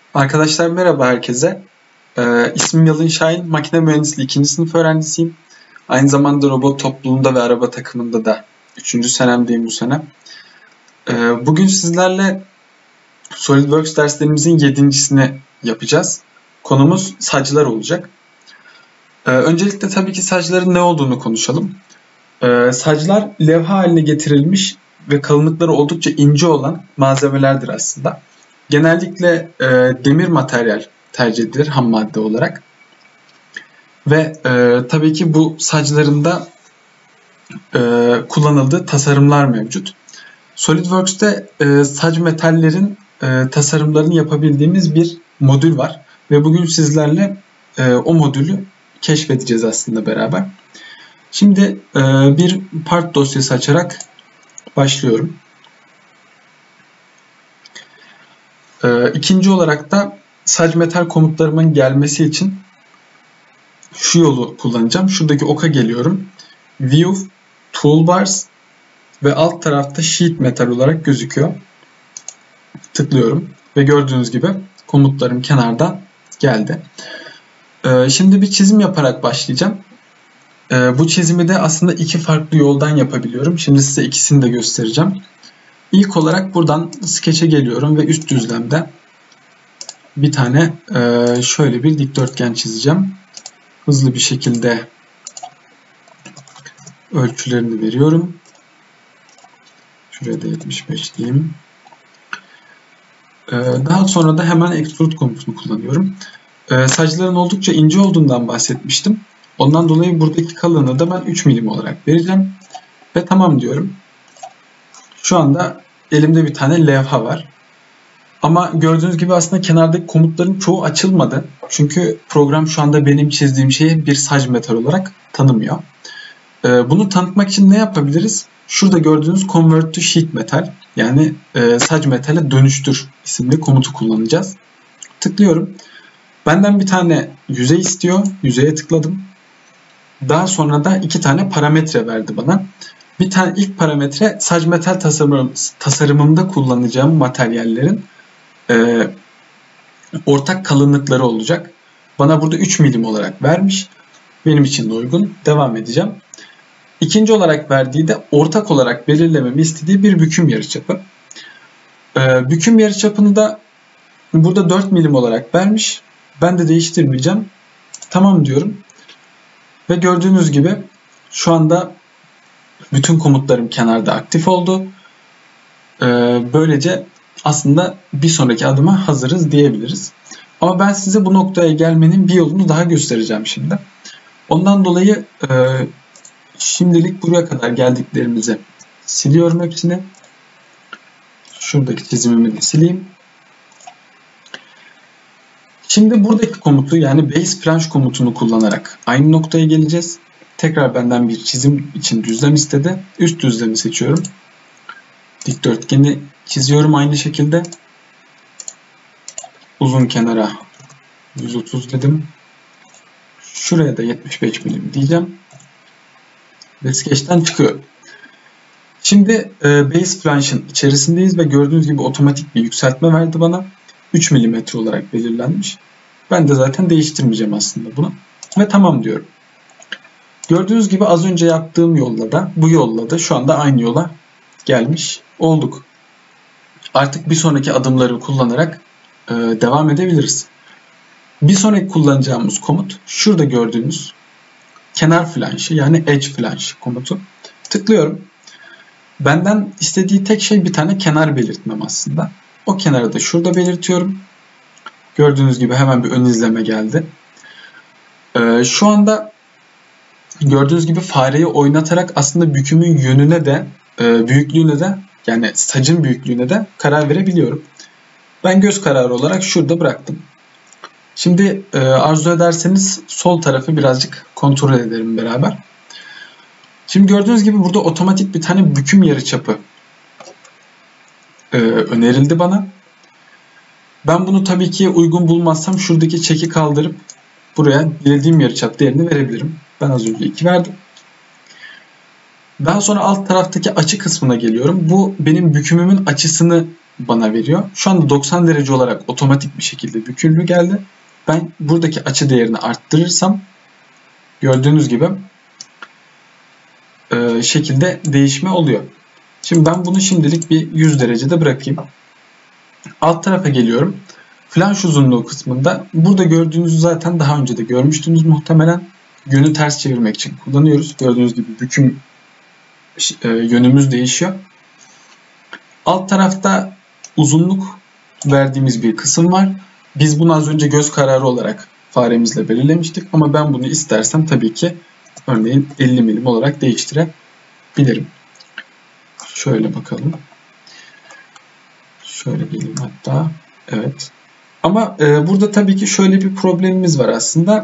Arkadaşlar merhaba herkese. İsmim Yalın Şahin. Makine mühendisliği 2. sınıf öğrencisiyim. Aynı zamanda robot topluluğunda ve araba takımında da 3. senemdeyim bu sene. Bugün sizlerle SolidWorks derslerimizin 7.sini yapacağız. Konumuz saclar olacak. Öncelikle tabii ki sacların ne olduğunu konuşalım. Saclar levha haline getirilmiş ve kalınlıkları oldukça ince olan malzemelerdir aslında. Genellikle demir materyal tercih edilir ham madde olarak. Ve tabii ki bu sacların da kullanıldığı tasarımlar mevcut. SolidWorks'te sac metallerin tasarımlarını yapabildiğimiz bir modül var. Ve bugün sizlerle o modülü keşfedeceğiz aslında beraber. Şimdi bir part dosyası açarak başlıyorum. İkinci olarak da sac metal komutlarımın gelmesi için şu yolu kullanacağım. Şuradaki oka geliyorum. View, Toolbars ve alt tarafta Sheet Metal olarak gözüküyor. Tıklıyorum ve gördüğünüz gibi komutlarım kenarda geldi. Şimdi bir çizim yaparak başlayacağım. Bu çizimi de aslında iki farklı yoldan yapabiliyorum. Şimdi size ikisini de göstereceğim. İlk olarak buradan Sketch'e geliyorum ve üst düzlemde bir tane şöyle bir dikdörtgen çizeceğim. Hızlı bir şekilde ölçülerini veriyorum. Şuraya da 75 diyeyim. Daha sonra da hemen Extrude komutunu kullanıyorum. Sacların oldukça ince olduğundan bahsetmiştim. Ondan dolayı buradaki kalınlığı da ben 3 milim olarak vereceğim. Ve tamam diyorum. Şu anda elimde bir tane levha var. Ama gördüğünüz gibi aslında kenardaki komutların çoğu açılmadı. Çünkü program şu anda benim çizdiğim şeyi bir sac metal olarak tanımıyor. Bunu tanıtmak için ne yapabiliriz? Şurada gördüğünüz Convert to Sheet Metal, yani sac metale dönüştür isimli komutu kullanacağız. Tıklıyorum. Benden bir tane yüzey istiyor. Yüzeye tıkladım. Daha sonra da iki tane parametre verdi bana. Bir tane ilk parametre sac metal tasarımımda kullanacağım materyallerin ortak kalınlıkları olacak. Bana burada 3 milim olarak vermiş. Benim için de uygun. Devam edeceğim. İkinci olarak verdiği de ortak olarak belirlememi istediği bir büküm yarıçapı. Büküm yarıçapını da burada 4 milim olarak vermiş. Ben de değiştirmeyeceğim. Tamam diyorum. Ve gördüğünüz gibi şu anda bütün komutlarım kenarda aktif oldu. Böylece aslında bir sonraki adıma hazırız diyebiliriz. Ama ben size bu noktaya gelmenin bir yolunu daha göstereceğim şimdi. Ondan dolayı şimdilik buraya kadar geldiklerimizi siliyorum hepsini. Şuradaki çizimimi de sileyim. Şimdi buradaki komutu, yani base flange komutunu kullanarak aynı noktaya geleceğiz. Tekrar benden bir çizim için düzlem istedi. Üst düzlemi seçiyorum. Dikdörtgeni çiziyorum aynı şekilde. Uzun kenara 130 dedim. Şuraya da 75 milim diyeceğim. Ve Sketch'ten çıkıyorum. Şimdi base flange'ın içerisindeyiz ve gördüğünüz gibi otomatik bir yükseltme verdi bana. 3 mm olarak belirlenmiş. Ben de zaten değiştirmeyeceğim aslında bunu. Ve tamam diyorum. Gördüğünüz gibi az önce yaptığım yolla da bu yolla da şu anda aynı yola gelmiş olduk. Artık bir sonraki adımları kullanarak devam edebiliriz. Bir sonraki kullanacağımız komut şurada gördüğünüz kenar flanşı, yani edge flange komutu. Tıklıyorum. Benden istediği tek şey bir tane kenar belirtmem aslında. O kenarı da şurada belirtiyorum. Gördüğünüz gibi hemen bir ön izleme geldi. Şu anda gördüğünüz gibi fareyi oynatarak aslında bükümün yönüne de büyüklüğüne de, yani sacın büyüklüğüne de karar verebiliyorum. Ben göz kararı olarak şurada bıraktım. Şimdi arzu ederseniz sol tarafı birazcık kontrol edelim beraber. Şimdi gördüğünüz gibi burada otomatik bir tane büküm yarıçapı önerildi bana. Ben bunu tabii ki uygun bulmazsam şuradaki çeki kaldırıp buraya dilediğim yarıçap değerini verebilirim. Ben az önce 2 verdim. Daha sonra alt taraftaki açı kısmına geliyorum. Bu benim bükümümün açısını bana veriyor. Şu anda 90 derece olarak otomatik bir şekilde büküldü geldi. Ben buradaki açı değerini arttırırsam gördüğünüz gibi şekilde değişme oluyor. Şimdi ben bunu şimdilik bir 100 derecede bırakayım. Alt tarafa geliyorum. Flanş uzunluğu kısmında burada gördüğünüz zaten daha önce de görmüştünüz muhtemelen. Yönü ters çevirmek için kullanıyoruz. Gördüğünüz gibi büküm yönümüz değişiyor. Alt tarafta uzunluk verdiğimiz bir kısım var. Biz bunu az önce göz kararı olarak faremizle belirlemiştik ama ben bunu istersem tabii ki örneğin 50 milim olarak değiştirebilirim. Şöyle bakalım. Şöyle geleyim hatta. Evet. Ama burada tabii ki şöyle bir problemimiz var aslında.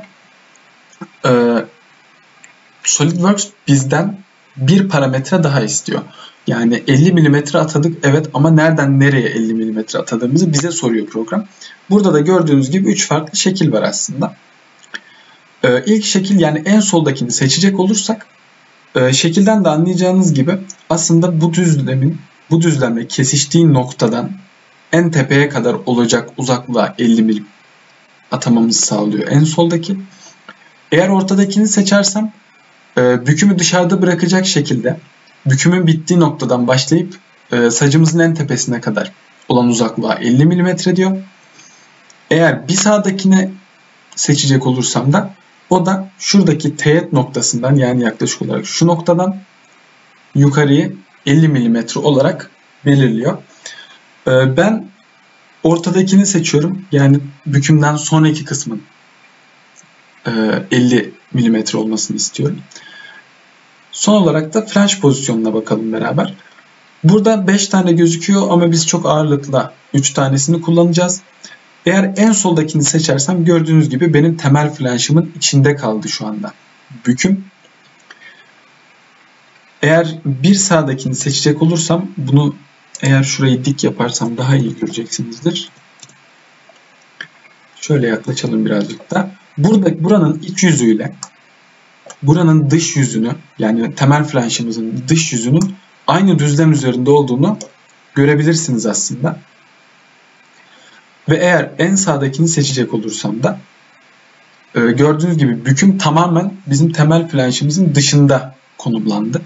SolidWorks bizden bir parametre daha istiyor. Yani 50 mm atadık evet ama nereden nereye 50 mm atadığımızı bize soruyor program. Burada da gördüğünüz gibi 3 farklı şekil var aslında. İlk şekil, yani en soldakini seçecek olursak şekilden de anlayacağınız gibi aslında bu düzlemle kesiştiği noktadan en tepeye kadar olacak uzaklığa 50 milim atamamızı sağlıyor en soldaki. Eğer ortadakini seçersem bükümü dışarıda bırakacak şekilde bükümün bittiği noktadan başlayıp sacımızın en tepesine kadar olan uzaklığa 50 mm diyor. Eğer bir sağdakine seçecek olursam da o da şuradaki teğet noktasından, yani yaklaşık olarak şu noktadan yukarıyı 50 mm olarak belirliyor. Ben ortadakini seçiyorum. Yani bükümden sonraki kısmın 50 mm olmasını istiyorum. Son olarak da flanş pozisyonuna bakalım beraber. Burada 5 tane gözüküyor ama biz çok ağırlıkla 3 tanesini kullanacağız. Eğer en soldakini seçersem gördüğünüz gibi benim temel flanşımın içinde kaldı şu anda büküm. Eğer bir sağdakini seçecek olursam, bunu eğer şurayı dik yaparsam daha iyi göreceksinizdir. Şöyle yaklaşalım birazcık da. Buranın iç yüzüyle buranın dış yüzünü, yani temel flanşımızın dış yüzünün aynı düzlem üzerinde olduğunu görebilirsiniz aslında. Ve eğer en sağdakini seçecek olursam da gördüğünüz gibi büküm tamamen bizim temel flanşımızın dışında konumlandı.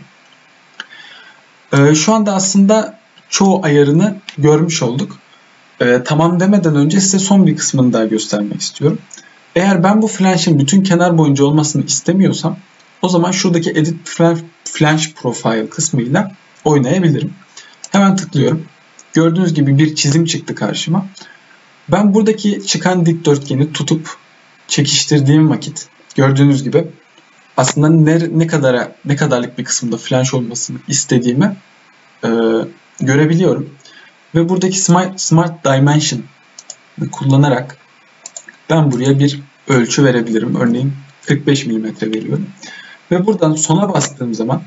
Şu anda aslında çoğu ayarını görmüş olduk. Tamam demeden önce size son bir kısmını daha göstermek istiyorum. Eğer ben bu flanşın bütün kenar boyunca olmasını istemiyorsam o zaman şuradaki Edit Flange Profile kısmıyla oynayabilirim. Hemen tıklıyorum. Gördüğünüz gibi bir çizim çıktı karşıma. Ben buradaki çıkan dikdörtgeni tutup çekiştirdiğim vakit gördüğünüz gibi aslında ne kadarlık bir kısımda flanş olmasını istediğimi görebiliyorum. Ve buradaki Smart Dimension kullanarak ben buraya bir ölçü verebilirim. Örneğin 45 mm veriyorum. Ve buradan sona bastığım zaman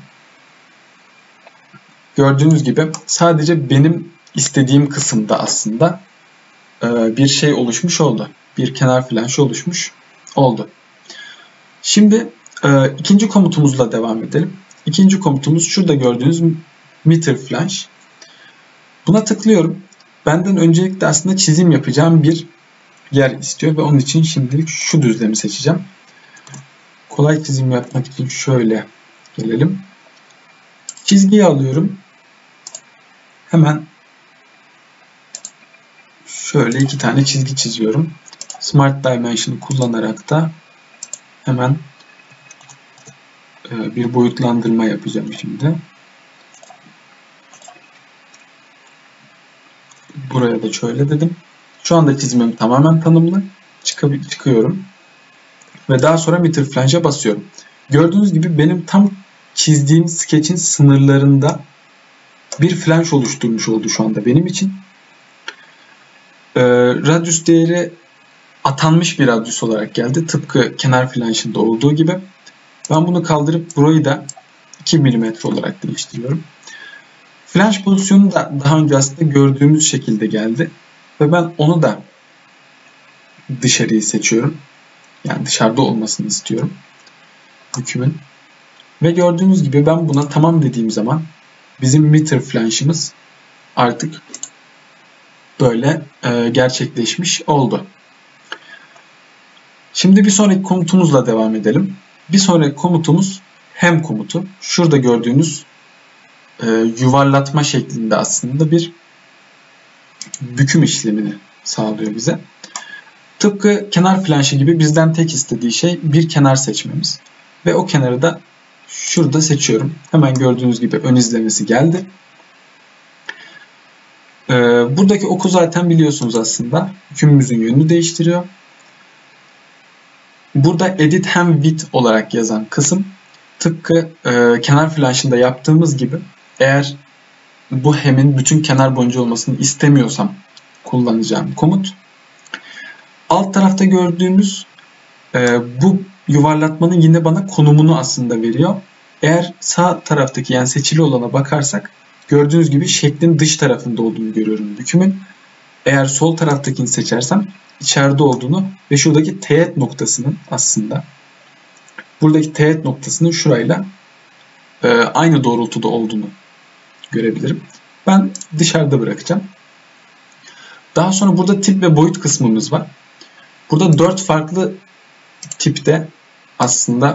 gördüğünüz gibi sadece benim istediğim kısımda aslında bir şey oluşmuş oldu. Bir kenar flanşı oluşmuş oldu. Şimdi ikinci komutumuzla devam edelim. İkinci komutumuz şurada gördüğünüz meter flange. Buna tıklıyorum. Benden öncelikle aslında çizim yapacağım bir yer istiyor ve onun için şimdilik şu düzlemi seçeceğim. Kolay çizim yapmak için şöyle gelelim. Çizgiyi alıyorum. Hemen şöyle 2 tane çizgi çiziyorum. Smart Dimension'ı kullanarak da hemen bir boyutlandırma yapacağım şimdi. Buraya da şöyle dedim. Şu anda çizimim tamamen tanımlı. Çıkıyorum. Ve daha sonra meter flange'a basıyorum. Gördüğünüz gibi benim tam çizdiğim sketch'in sınırlarında bir flange oluşturmuş oldu şu anda benim için. Radyus değeri atanmış bir radyus olarak geldi. Tıpkı kenar flange'ında olduğu gibi. Ben bunu kaldırıp burayı da 2 mm olarak değiştiriyorum. Flange pozisyonu da daha önce aslında gördüğümüz şekilde geldi. Ve ben onu da dışarıyı seçiyorum. Yani dışarıda olmasını istiyorum bükümün. Ve gördüğünüz gibi ben buna tamam dediğim zaman bizim meter flange'ımız artık böyle gerçekleşmiş oldu. Şimdi bir sonraki komutumuzla devam edelim. Bir sonraki komutumuz hem komutu. Şurada gördüğünüz yuvarlatma şeklinde aslında bir büküm işlemini sağlıyor bize. Tıpkı kenar flanşı gibi bizden tek istediği şey bir kenar seçmemiz. Ve o kenarı da şurada seçiyorum. Hemen gördüğünüz gibi ön izlemesi geldi. Buradaki oku zaten biliyorsunuz aslında. Bükümümüzün yönünü değiştiriyor. Burada edit hem width olarak yazan kısım tıpkı kenar flanşında yaptığımız gibi eğer bu hemin bütün kenar boyunca olmasını istemiyorsam kullanacağım komut. Alt tarafta gördüğümüz bu yuvarlatmanın yine bana konumunu aslında veriyor. Eğer sağ taraftaki yani seçili olana bakarsak gördüğünüz gibi şeklin dış tarafında olduğunu görüyorum bükümün. Eğer sol taraftakini seçersem içeride olduğunu ve şuradaki teğet noktasının aslında buradaki teğet noktasının şurayla aynı doğrultuda olduğunu görebilirim. Ben dışarıda bırakacağım. Daha sonra burada tip ve boyut kısmımız var. Burada 4 farklı tipte aslında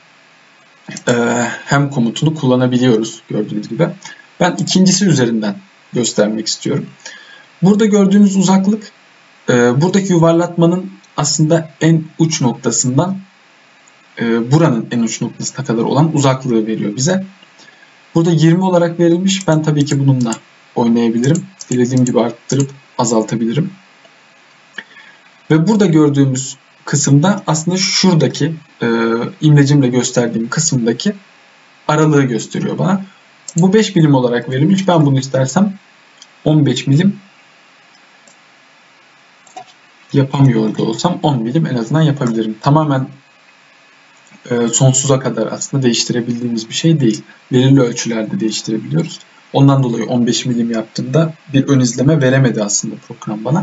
hem komutunu kullanabiliyoruz gördüğünüz gibi. Ben ikincisi üzerinden göstermek istiyorum. Burada gördüğünüz uzaklık buradaki yuvarlatmanın aslında en uç noktasından buranın en uç noktasına kadar olan uzaklığı veriyor bize. Burada 20 olarak verilmiş. Ben tabii ki bununla oynayabilirim. Dilediğim gibi arttırıp azaltabilirim. Ve burada gördüğümüz kısımda aslında şuradaki imlecimle gösterdiğim kısımdaki aralığı gösteriyor bana. Bu 5 milim olarak verilmiş. Ben bunu istersem 15 milim yapamıyor da olsam 10 milim en azından yapabilirim. Tamamen sonsuza kadar aslında değiştirebildiğimiz bir şey değil. Belirli ölçülerde değiştirebiliyoruz. Ondan dolayı 15 milim yaptığımda bir ön izleme veremedi aslında program bana.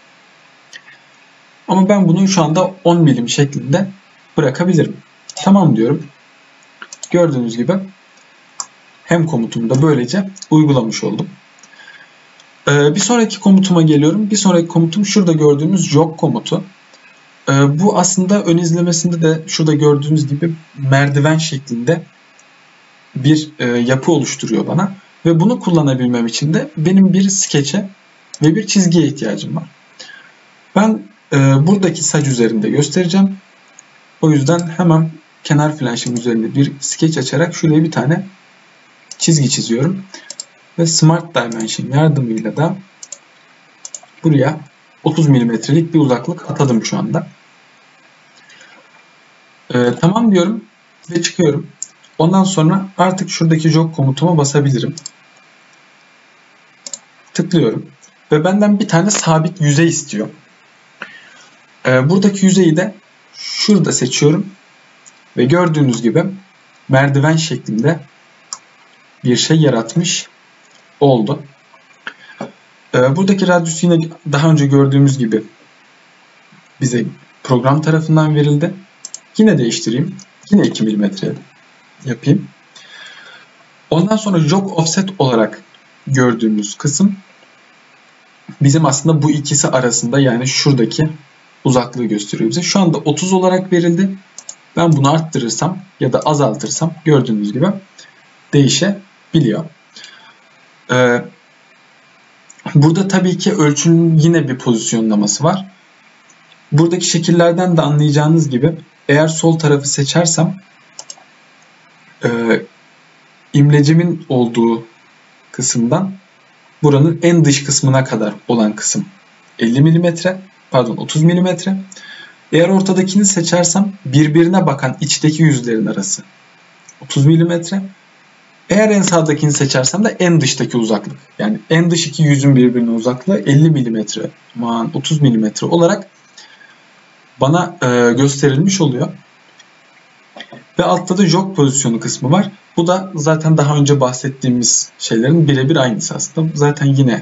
Ama ben bunu şu anda 10 milim şeklinde bırakabilirim. Tamam diyorum. Gördüğünüz gibi hem komutumu da böylece uygulamış oldum. Bir sonraki komutuma geliyorum. Bir sonraki komutum şurada gördüğünüz jog komutu. Bu aslında ön izlemesinde de şurada gördüğünüz gibi merdiven şeklinde bir yapı oluşturuyor bana. Ve bunu kullanabilmem için de benim bir skeçe ve bir çizgiye ihtiyacım var. Ben buradaki saç üzerinde göstereceğim. O yüzden hemen kenar flanşım üzerinde bir skeç açarak şuraya bir tane çizgi çiziyorum. Ve Smart Dimension yardımıyla da buraya 30 milimetrelik bir uzaklık atadım şu anda. Tamam diyorum ve çıkıyorum. Ondan sonra artık şuradaki jog komutuma basabilirim. Tıklıyorum. Ve benden bir tane sabit yüzey istiyor. Buradaki yüzeyi de şurada seçiyorum. Ve gördüğünüz gibi merdiven şeklinde bir şey yaratmış oldu. Buradaki radyüs yine daha önce gördüğümüz gibi bize program tarafından verildi. Yine değiştireyim. Yine 2 mm yapayım. Ondan sonra jog offset olarak gördüğümüz kısım bizim aslında bu ikisi arasında yani şuradaki uzaklığı gösteriyor bize. Şu anda 30 olarak verildi. Ben bunu arttırırsam ya da azaltırsam gördüğünüz gibi değişebiliyor. Burada tabii ki ölçünün yine bir pozisyonlaması var. Buradaki şekillerden de anlayacağınız gibi eğer sol tarafı seçersem imlecimin olduğu kısımdan buranın en dış kısmına kadar olan kısım 50 mm, pardon 30 mm. Eğer ortadakini seçersem birbirine bakan içteki yüzlerin arası 30 mm. Eğer en sağdakini seçersem de en dıştaki uzaklık. Yani en dış iki yüzün birbirine uzaklığı 50 mm, 30 mm olarak bana gösterilmiş oluyor. Ve altta da jog pozisyonu kısmı var. Bu da zaten daha önce bahsettiğimiz şeylerin birebir aynısı aslında. Zaten yine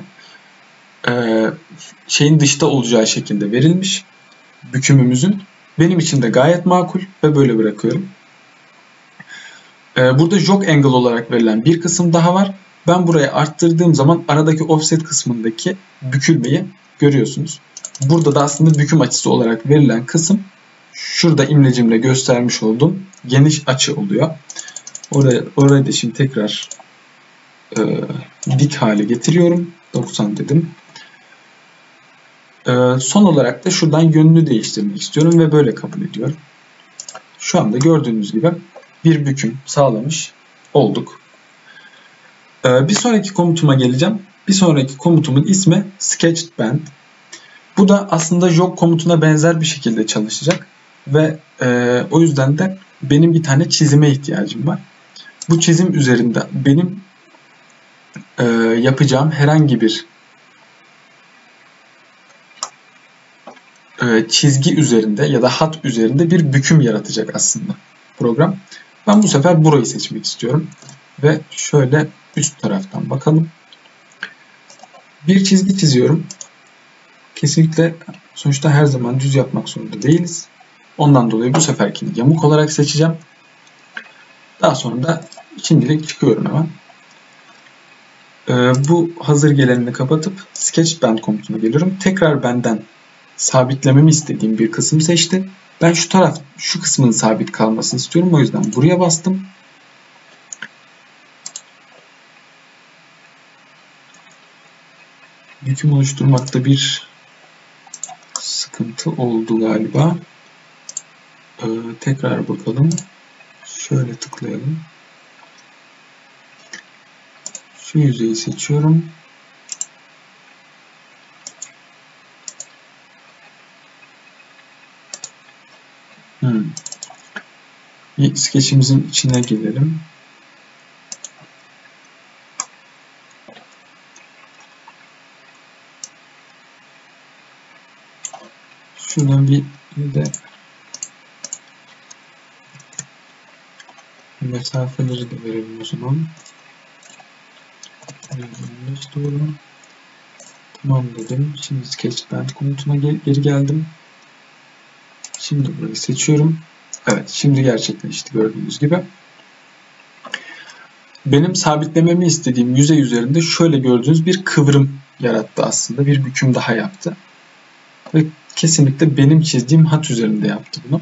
şeyin dışta olacağı şekilde verilmiş bükümümüzün. Benim için de gayet makul ve böyle bırakıyorum. Burada jog angle olarak verilen bir kısım daha var. Ben burayı arttırdığım zaman aradaki offset kısmındaki bükülmeyi görüyorsunuz. Burada da aslında büküm açısı olarak verilen kısım şurada imlecimle göstermiş olduğum geniş açı oluyor. Orayı da şimdi tekrar dik hale getiriyorum. 90 dedim. Son olarak da şuradan yönünü değiştirmek istiyorum ve böyle kabul ediyorum. Şu anda gördüğünüz gibi bir büküm sağlamış olduk. Bir sonraki komutuma geleceğim. Bir sonraki komutumun ismi Sketched Bend. Bu da aslında jog komutuna benzer bir şekilde çalışacak. Ve o yüzden de benim bir tane çizime ihtiyacım var. Bu çizim üzerinde benim yapacağım herhangi bir çizgi üzerinde ya da hat üzerinde bir büküm yaratacak aslında program. Ben bu sefer burayı seçmek istiyorum. Ve şöyle üst taraftan bakalım. Bir çizgi çiziyorum. Kesinlikle sonuçta her zaman düz yapmak zorunda değiliz. Ondan dolayı bu seferkini yamuk olarak seçeceğim. Daha sonra da şimdilik çıkıyorum hemen. Bu hazır gelenini kapatıp Sketch Bend komutuna geliyorum. Tekrar benden sabitlememi istediğim bir kısım seçti. Ben şu kısmın sabit kalmasını istiyorum. O yüzden buraya bastım. Büküm oluşturmakta bir sıkıntı oldu galiba. Tekrar bakalım. Şöyle tıklayalım. Şu yüzeyi seçiyorum. Sketch'imizin içine gelelim. Şuradan bir de mesafeleri de verelim o zaman. Doğru. Tamam dedim. Şimdi Sketch Bend komutuna geri geldim. Şimdi burayı seçiyorum. Evet, şimdi gerçekleşti gördüğünüz gibi. Benim sabitlememi istediğim yüzey üzerinde şöyle gördüğünüz bir kıvrım yarattı aslında. Bir büküm daha yaptı. Ve kesinlikle benim çizdiğim hat üzerinde yaptı bunu.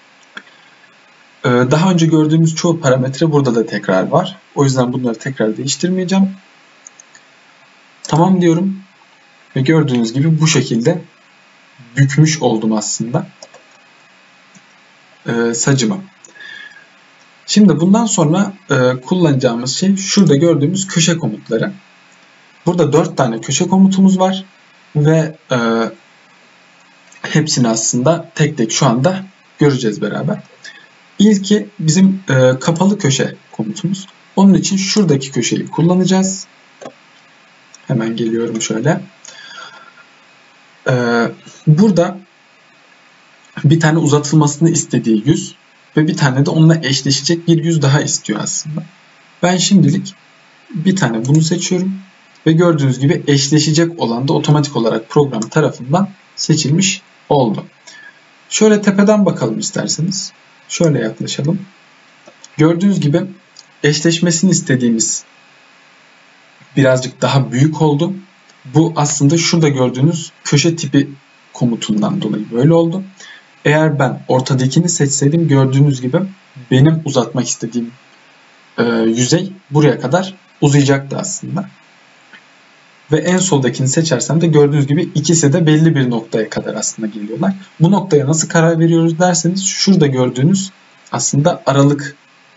Daha önce gördüğümüz çoğu parametre burada da tekrar var. O yüzden bunları tekrar değiştirmeyeceğim. Tamam diyorum. Ve gördüğünüz gibi bu şekilde bükmüş oldum aslında sacımı. Şimdi bundan sonra kullanacağımız şey şurada gördüğümüz köşe komutları. Burada 4 tane köşe komutumuz var ve hepsini aslında tek tek şu anda göreceğiz beraber. İlki bizim kapalı köşe komutumuz. Onun için şuradaki köşeyi kullanacağız. Hemen geliyorum şöyle. Burada bir tane uzatılmasını istediği yüz ve bir tane de onunla eşleşecek bir yüz daha istiyor aslında. Ben şimdilik bir tane bunu seçiyorum ve gördüğünüz gibi eşleşecek olan da otomatik olarak program tarafından seçilmiş oldu. Şöyle tepeden bakalım isterseniz. Şöyle yaklaşalım. Gördüğünüz gibi eşleşmesini istediğimiz birazcık daha büyük oldu. Bu aslında şurada gördüğünüz köşe tipi komutundan dolayı böyle oldu. Eğer ben ortadakini seçseydim gördüğünüz gibi benim uzatmak istediğim yüzey buraya kadar uzayacaktı aslında. Ve en soldakini seçersem de gördüğünüz gibi ikisi de belli bir noktaya kadar aslında geliyorlar. Bu noktaya nasıl karar veriyoruz derseniz şurada gördüğünüz aslında aralık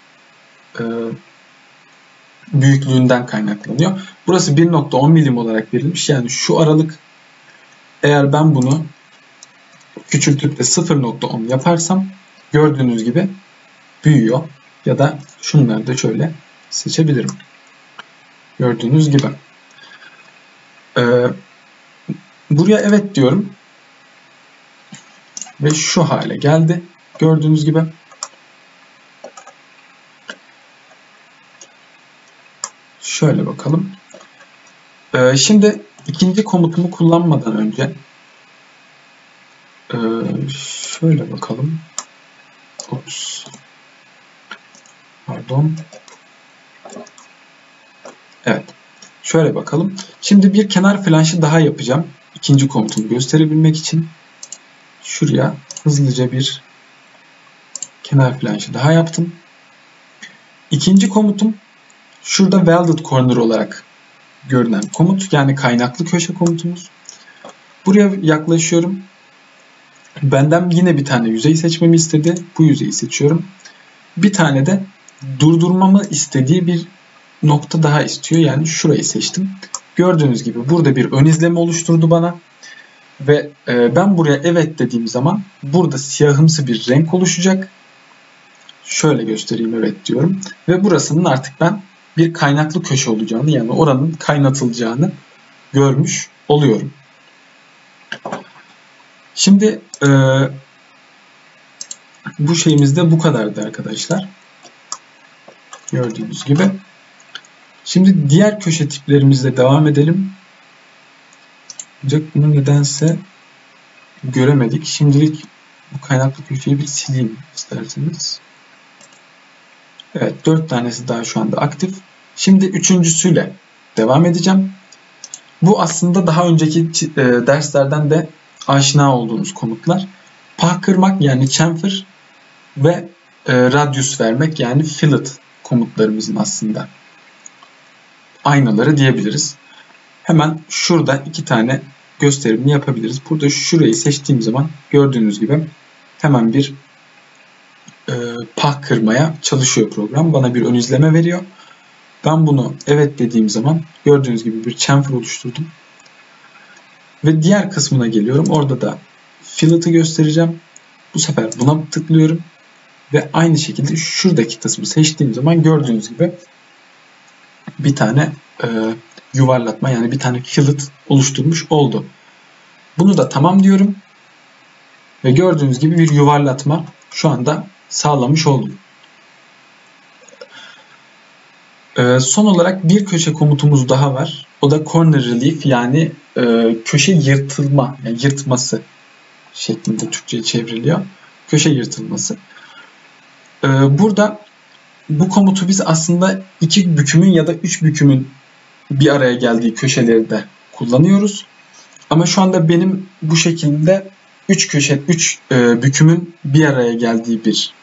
büyüklüğünden kaynaklanıyor. Burası 1.10 milim olarak verilmiş. Yani şu aralık, eğer ben bunu küçültüp de 0.10 yaparsam gördüğünüz gibi büyüyor. Ya da şunları da şöyle seçebilirim. Gördüğünüz gibi. Buraya evet diyorum. Ve şu hale geldi. Gördüğünüz gibi. Şöyle bakalım. Şimdi ikinci komutumu kullanmadan önce şöyle bakalım. Ups. Pardon. Evet. Şöyle bakalım. Şimdi bir kenar flanşı daha yapacağım. İkinci komutumu gösterebilmek için. Şuraya hızlıca bir kenar flanşı daha yaptım. İkinci komutum şurada welded corner olarak görünen komut. Yani kaynaklı köşe komutumuz. Buraya yaklaşıyorum. Benden yine bir tane yüzey seçmemi istedi. Bu yüzeyi seçiyorum. Bir tane de durdurmamı istediği bir nokta daha istiyor. Yani şurayı seçtim. Gördüğünüz gibi burada bir ön izleme oluşturdu bana. Ve ben buraya evet dediğim zaman burada siyahımsı bir renk oluşacak. Şöyle göstereyim, evet diyorum. Ve burasının artık ben bir kaynaklı köşe olacağını, yani oranın kaynatılacağını görmüş oluyorum. Şimdi bu şeyimiz de bu kadardı arkadaşlar. Gördüğünüz gibi. Şimdi diğer köşe tiplerimizle devam edelim. Ancak bunu nedense göremedik. Şimdilik bu kaynaklı köşeyi bir sileyim isterseniz. Evet, 4 tanesi daha şu anda aktif. Şimdi üçüncüsüyle devam edeceğim. Bu aslında daha önceki derslerden de aşina olduğunuz komutlar. Pah kırmak yani chamfer ve radius vermek yani fillet komutlarımızın aslında aynaları diyebiliriz. Hemen şurada 2 tane gösterimini yapabiliriz. Burada şurayı seçtiğim zaman gördüğünüz gibi hemen bir pah kırmaya çalışıyor program. Bana bir ön izleme veriyor. Ben bunu evet dediğim zaman gördüğünüz gibi bir chamfer oluşturdum. Ve diğer kısmına geliyorum. Orada da fillet'ı göstereceğim. Bu sefer buna tıklıyorum. Ve aynı şekilde şuradaki kısmı seçtiğim zaman gördüğünüz gibi bir tane yuvarlatma yani bir tane fillet oluşturmuş oldu. Bunu da tamam diyorum. Ve gördüğünüz gibi bir yuvarlatma şu anda sağlamış oldum. Son olarak bir köşe komutumuz daha var. O da corner relief yani köşe yırtılma, yani yırtması şeklinde Türkçe'ye çevriliyor. Köşe yırtılması. Burada bu komutu biz aslında 2 bükümün ya da 3 bükümün bir araya geldiği köşeleri de kullanıyoruz. Ama şu anda benim bu şekilde 3 bükümün bir araya geldiği bir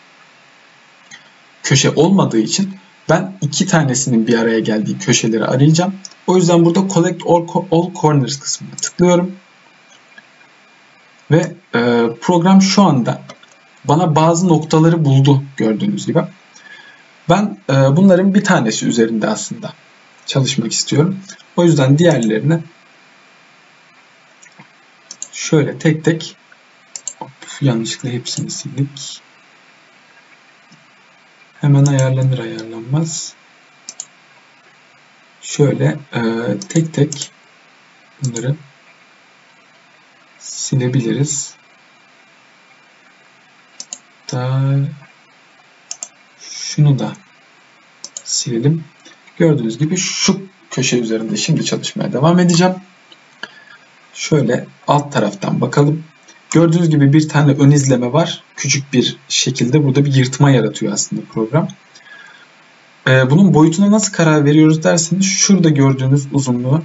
köşe olmadığı için ben 2 tanesinin bir araya geldiği köşeleri arayacağım. O yüzden burada Collect All Corners kısmına tıklıyorum. Ve program şu anda bana bazı noktaları buldu gördüğünüz gibi. Ben bunların bir tanesi üzerinde aslında çalışmak istiyorum. O yüzden diğerlerini şöyle tek tek yanlışlıkla hepsini sildik. Hemen ayarlanır ayarlanmaz. Şöyle tek tek bunları silebiliriz. Şunu da silelim. Gördüğünüz gibi şu köşe üzerinde şimdi çalışmaya devam edeceğim. Şöyle alt taraftan bakalım. Gördüğünüz gibi bir tane ön izleme var. Küçük bir şekilde burada bir yırtma yaratıyor aslında program. Bunun boyutuna nasıl karar veriyoruz derseniz şurada gördüğünüz uzunluğu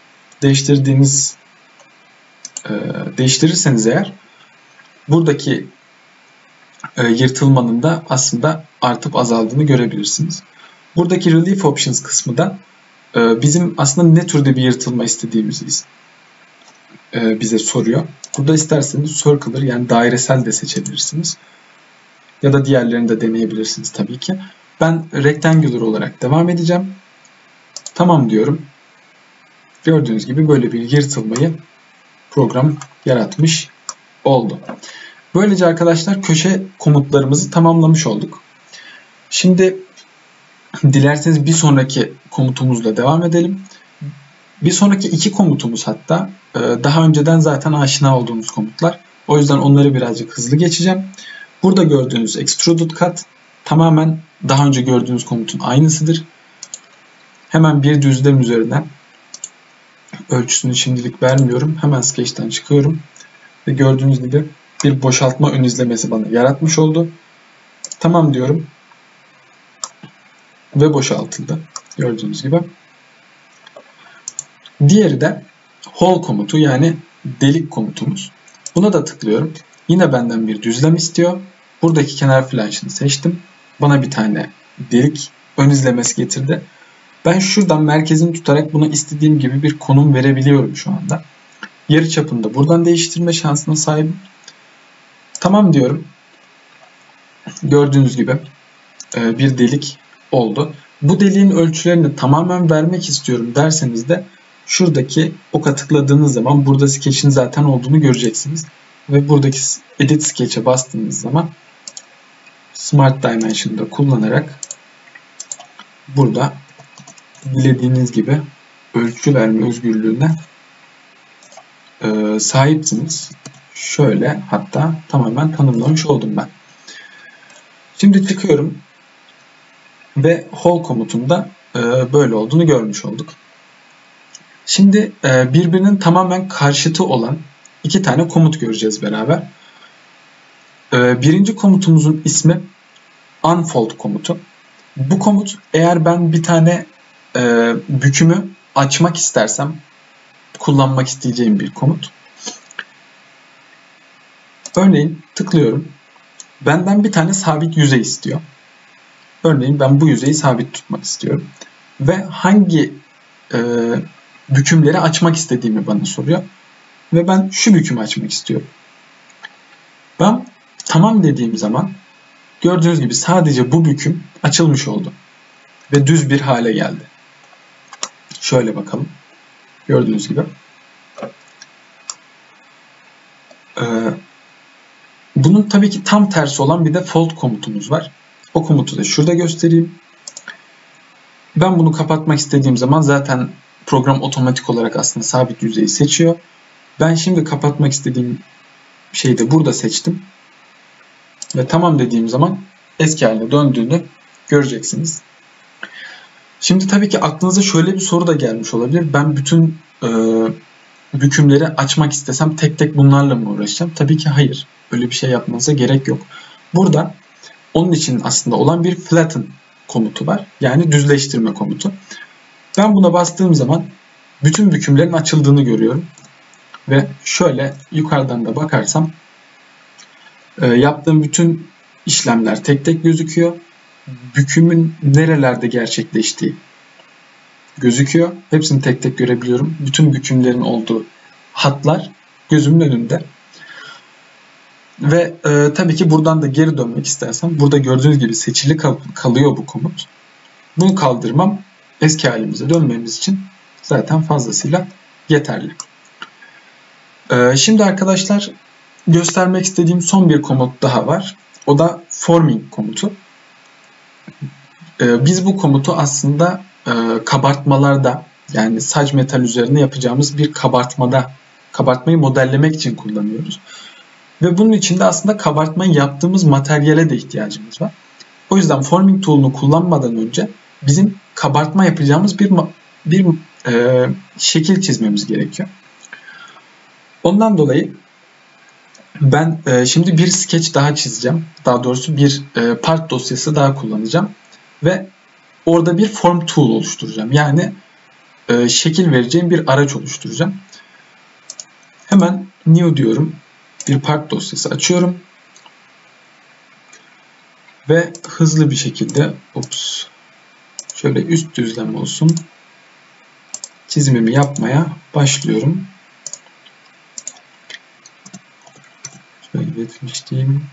değiştirirseniz eğer buradaki yırtılmanın da aslında artıp azaldığını görebilirsiniz. Buradaki Relief Options kısmı da bizim aslında ne türde bir yırtılma istediğimizi bize soruyor. Burada isterseniz Circular yani dairesel de seçebilirsiniz. Ya da diğerlerini de deneyebilirsiniz tabii ki. Ben Rectangular olarak devam edeceğim. Tamam diyorum. Gördüğünüz gibi böyle bir yırtılmayı program yaratmış oldu. Böylece arkadaşlar köşe komutlarımızı tamamlamış olduk. Şimdi dilerseniz bir sonraki komutumuzla devam edelim. Bir sonraki 2 komutumuz hatta daha önceden zaten aşina olduğumuz komutlar. O yüzden onları birazcık hızlı geçeceğim. Burada gördüğünüz Extruded Cut tamamen daha önce gördüğünüz komutun aynısıdır. Hemen bir düzlem üzerinden ölçüsünü şimdilik vermiyorum. Hemen Sketch'ten çıkıyorum. Ve gördüğünüz gibi bir boşaltma ön izlemesi bana yaratmış oldu. Tamam diyorum. Ve boşaltıldı. Gördüğünüz gibi. Diğeri de hole komutu, yani delik komutumuz. Buna da tıklıyorum. Yine benden bir düzlem istiyor. Buradaki kenar flash'ını seçtim. Bana bir tane delik ön izlemesi getirdi. Ben şuradan merkezini tutarak buna istediğim gibi bir konum verebiliyorum şu anda. Yarıçapını da buradan değiştirme şansına sahibim. Tamam diyorum. Gördüğünüz gibi bir delik oldu. Bu deliğin ölçülerini tamamen vermek istiyorum derseniz de şuradaki oka tıkladığınız zaman burada sketch'in zaten olduğunu göreceksiniz. Ve buradaki Edit Sketch'e bastığınız zaman Smart Dimension'da kullanarak burada dilediğiniz gibi ölçü verme özgürlüğüne sahipsiniz. Şöyle hatta tamamen tanımlamış oldum ben. Şimdi çıkıyorum ve hole komutunda böyle olduğunu görmüş olduk. Şimdi birbirinin tamamen karşıtı olan iki tane komut göreceğiz beraber. Birinci komutumuzun ismi unfold komutu. Bu komut, eğer ben bir tane bükümü açmak istersem kullanmak isteyeceğim bir komut. Örneğin tıklıyorum. Benden bir tane sabit yüzey istiyor. Örneğin ben bu yüzeyi sabit tutmak istiyorum. Ve hangi bükümleri açmak istediğimi bana soruyor. Ve ben şu bükümü açmak istiyorum. Ben tamam dediğim zaman gördüğünüz gibi sadece bu büküm açılmış oldu. Ve düz bir hale geldi. Şöyle bakalım. Gördüğünüz gibi. Bunun tabii ki tam tersi olan bir de fold komutumuz var. O komutu da şurada göstereyim. Ben bunu kapatmak istediğim zaman zaten program otomatik olarak aslında sabit yüzeyi seçiyor. Ben şimdi kapatmak istediğim şeyi de burada seçtim. Ve tamam dediğim zaman eski haline döndüğünü göreceksiniz. Şimdi tabii ki aklınıza şöyle bir soru da gelmiş olabilir. Ben bütün bükümleri açmak istesem tek tek bunlarla mı uğraşacağım? Tabii ki hayır. Öyle bir şey yapmanıza gerek yok. Burada onun için aslında olan bir flatten komutu var. Yani düzleştirme komutu. Ben buna bastığım zaman bütün bükümlerin açıldığını görüyorum. Ve şöyle yukarıdan da bakarsam yaptığım bütün işlemler tek tek gözüküyor. Bükümün nerelerde gerçekleştiği gözüküyor. Hepsini tek tek görebiliyorum. Bütün bükümlerin olduğu hatlar gözümün önünde. Ve tabii ki buradan da geri dönmek istersem burada gördüğünüz gibi seçili kalıyor bu komut. Bunu kaldırmam eski halimize dönmemiz için zaten fazlasıyla yeterli. Şimdi arkadaşlar göstermek istediğim son bir komut daha var. O da forming komutu. Biz bu komutu aslında kabartmalarda, yani saç metal üzerine yapacağımız bir kabartmayı modellemek için kullanıyoruz. Ve bunun için de aslında kabartmayı yaptığımız materyale de ihtiyacımız var. O yüzden forming tool'unu kullanmadan önce bizim kabartma yapacağımız bir şekil çizmemiz gerekiyor. Ondan dolayı ben şimdi bir sketch daha çizeceğim. Daha doğrusu bir part dosyası daha kullanacağım. Ve orada bir form tool oluşturacağım. Yani şekil vereceğim bir araç oluşturacağım. Hemen new diyorum. Bir part dosyası açıyorum. Ve hızlı bir şekilde şöyle üst düzlem olsun. Çizimimi yapmaya başlıyorum. Şöyle 70 diyeyim.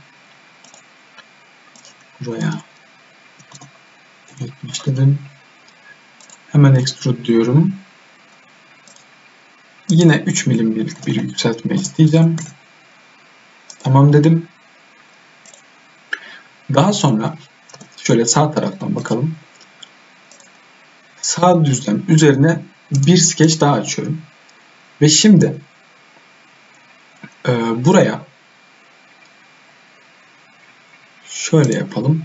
Buraya 70 dedim. Hemen extrude diyorum. Yine 3 milimlik bir yükseltme isteyeceğim. Tamam dedim. Daha sonra şöyle sağ taraftan bakalım. Sağ düzlem üzerine bir sketch daha açıyorum. Ve şimdi buraya şöyle yapalım.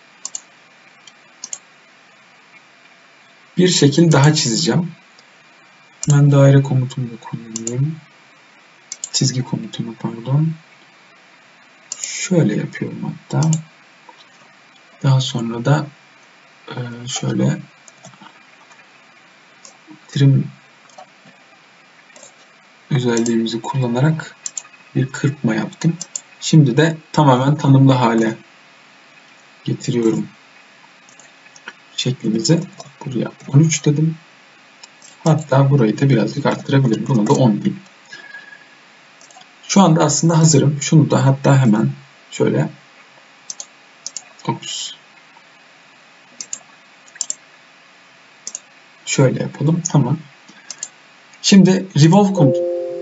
Bir şekil daha çizeceğim. Ben daire komutunu da kullanıyorum. Çizgi komutunu pardon. Şöyle yapıyorum hatta. Daha sonra da şöyle trim özelliğimizi kullanarak bir kırpma yaptım. Şimdi de tamamen tanımlı hale getiriyorum şeklimizi. Buraya 13 dedim. Hatta burayı da birazcık arttırabilirim. Buna da 10 diyeyim. Şu anda aslında hazırım. Şunu da hatta hemen şöyle şöyle yapalım. Tamam. Şimdi revolve komutu.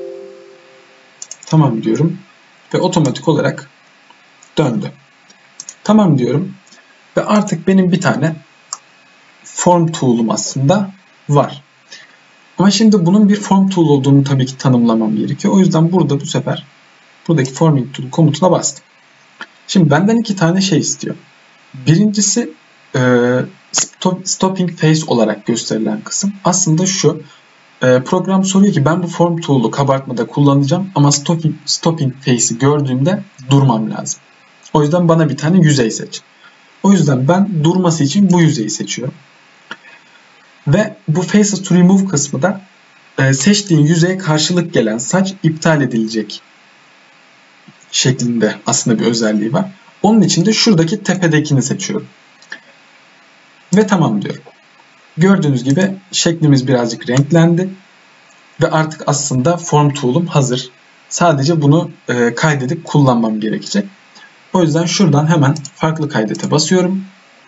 Tamam diyorum. Ve otomatik olarak döndü. Tamam diyorum. Ve artık benim bir tane form tool'um aslında var. Ama şimdi bunun bir form tool olduğunu tabii ki tanımlamam gerekiyor. O yüzden burada bu sefer buradaki forming tool komutuna bastım. Şimdi benden iki tane şey istiyor. Birincisi stopping phase olarak gösterilen kısım. Aslında şu. Program soruyor ki ben bu form tool'u kabartmada kullanacağım ama stopping phase'i gördüğümde durmam lazım. O yüzden bana bir tane yüzey seç. O yüzden ben durması için bu yüzeyi seçiyorum. Ve bu Faces to Remove kısmı da seçtiğin yüzeye karşılık gelen saç iptal edilecek şeklinde aslında bir özelliği var. Onun için de şuradaki tepedekini seçiyorum. Ve tamam diyorum. Gördüğünüz gibi şeklimiz birazcık renklendi. Ve artık aslında form tool'um hazır. Sadece bunu kaydedip kullanmam gerekecek. O yüzden şuradan hemen farklı kaydete basıyorum.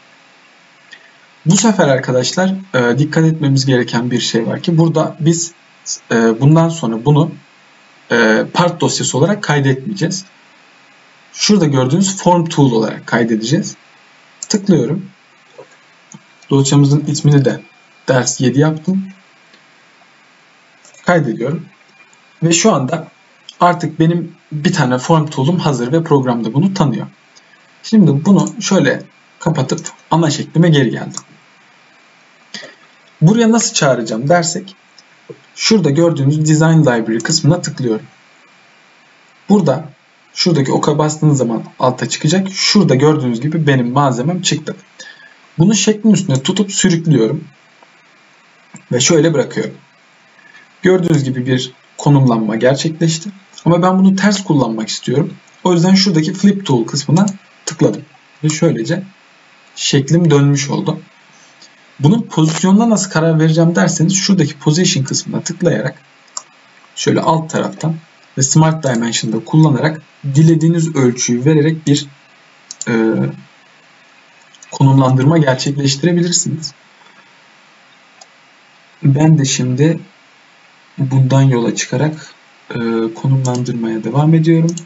Bu sefer arkadaşlar dikkat etmemiz gereken bir şey var ki burada biz bundan sonra bunu part dosyası olarak kaydetmeyeceğiz. Şurada gördüğünüz form tool olarak kaydedeceğiz. Tıklıyorum. Dosyamızın ismini de ders 7 yaptım. Kaydediyorum. Ve şu anda artık benim bir tane form tool'um hazır ve programda bunu tanıyor. Şimdi bunu şöyle kapatıp ana şeklime geri geldim. Buraya nasıl çağıracağım dersek, şurada gördüğünüz Design Library kısmına tıklıyorum. Burada, şuradaki oka bastığınız zaman alta çıkacak. Şurada gördüğünüz gibi benim malzemem çıktı. Bunu şeklin üstüne tutup sürüklüyorum. Ve şöyle bırakıyorum. Gördüğünüz gibi bir konumlanma gerçekleşti. Ama ben bunu ters kullanmak istiyorum. O yüzden şuradaki Flip Tool kısmına tıkladım. Ve şöylece şeklim dönmüş oldu. Bunun pozisyonuna nasıl karar vereceğim derseniz şuradaki Position kısmına tıklayarak şöyle alt taraftan ve Smart Dimension'da kullanarak dilediğiniz ölçüyü vererek bir konumlandırma gerçekleştirebilirsiniz. Ben de şimdi bundan yola çıkarak konumlandırmaya devam ediyorum.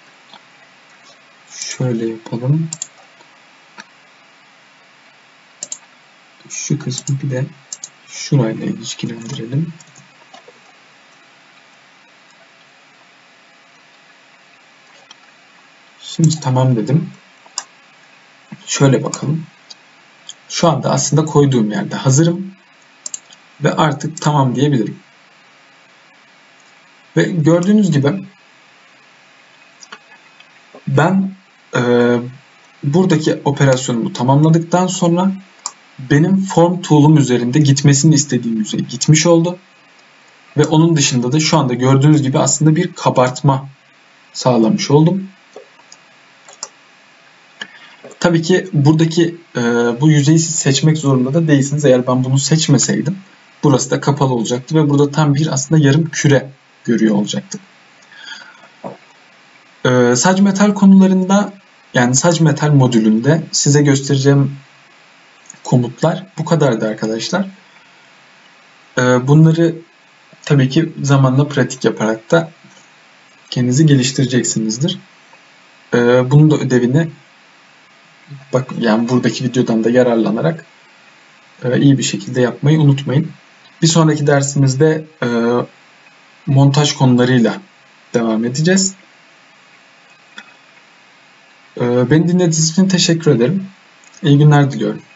Şöyle yapalım. Şu kısmı bir de şurayla ilişkilendirelim. Şimdi tamam dedim. Şöyle bakalım. Şu anda aslında koyduğum yerde hazırım. Ve artık tamam diyebilirim. Ve gördüğünüz gibi ben buradaki operasyonumu tamamladıktan sonra benim form tool'um üzerinde gitmesini istediğim yüzey gitmiş oldu. Ve onun dışında da şu anda gördüğünüz gibi aslında bir kabartma sağlamış oldum. Tabii ki buradaki bu yüzeyi siz seçmek zorunda da değilsiniz. Eğer ben bunu seçmeseydim burası da kapalı olacaktı ve burada tam bir aslında yarım küre görüyor olacaktık. Sac metal konularında, yani sac metal modülünde size göstereceğim komutlar bu kadardı arkadaşlar. Bunları tabii ki zamanla pratik yaparak da kendinizi geliştireceksinizdir. Bunun da ödevini yani buradaki videodan da yararlanarak iyi bir şekilde yapmayı unutmayın. Bir sonraki dersimizde montaj konularıyla devam edeceğiz. Beni dinlediğiniz için teşekkür ederim. İyi günler diliyorum.